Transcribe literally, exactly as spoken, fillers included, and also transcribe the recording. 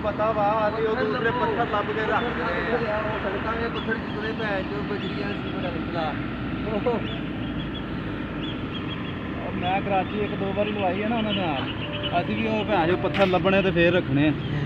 ਪਤਾ ਵਾ ਅਸੀਂ ਉਹ ਦੂਸਰੇ ਪੱਥਰ ਲੱਭ ਕੇ ਰੱਖਦੇ ਆ ਸੜਕਾਂ ਦੇ ਪੱਥਰ ਜਿੱਤੇ ਭੈਣ ਜੋ ਬਜਰੀਆਂ ਸੀ ਬੜਾ ਨਿਕਲਾ ਮੈਂ ਕਰਾਚੀ ਇੱਕ ਦੋ ਵਾਰੀ ਲਵਾਈ ਹੈ ਨਾ ਉਹਨਾਂ ਦੇ ਨਾਲ ਅਸੀਂ ਵੀ ਉਹ ਭੈਣ ਜੋ ਪੱਥਰ ਲੱਭਣੇ ਤੇ ਫੇਰ ਰੱਖਣੇ